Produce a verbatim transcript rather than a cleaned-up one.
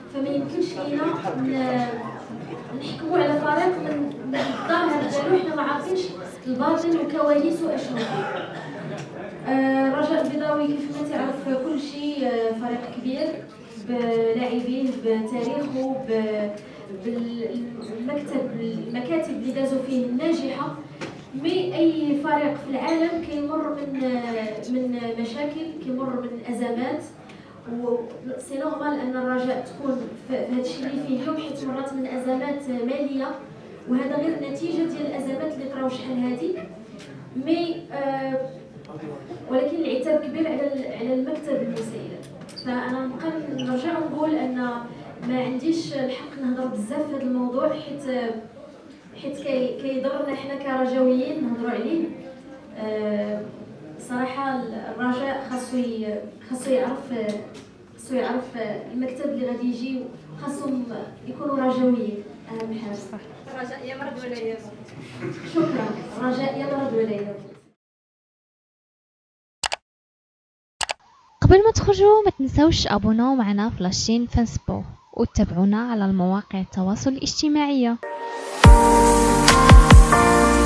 فما يمكنش لينا نحكموا على فريق من الظاهر ديالو حنا ما عارفينش الباطن وكواليسه اشنو فيه. الرجاء البيضاوي كيف ما تعرف كل شيء فريق كبير بلاعبين بتاريخه بالمكتب المكاتب اللي دازوا فيه الناجحه. مي اي فريق في العالم كيمر من من مشاكل، كيمر من ازمات، و سي نورمال ان الرجاء تكون في هذا الشيء اللي فيه اليوم، حيت مرات من ازمات ماليه، وهذا غير نتيجه ديال الازمات اللي طراو شحال هذه. مي آه ولكن العتاب كبير على على المكتب المسير. فانا نبقى نرجع ونقول ان ما عنديش الحق نهضر بزاف في هذا الموضوع، حيت حيت كي كيضرنا حنا كرجاويين نهضروا عليه. أه صراحه الرجاء خاصو خاصو يعرف خاصو يعرف المكتب اللي غادي يجي، خاصهم يكونوا رجاويين. اهم حاجه صح، الرجاء يا مرض ولا يموت. شكرا. الرجاء يا مرض ولا يموت. قبل ما تخرجوا ما تنسوش ابوناو معنا في لاشين فانسبور وتابعونا على المواقع التواصل الاجتماعي.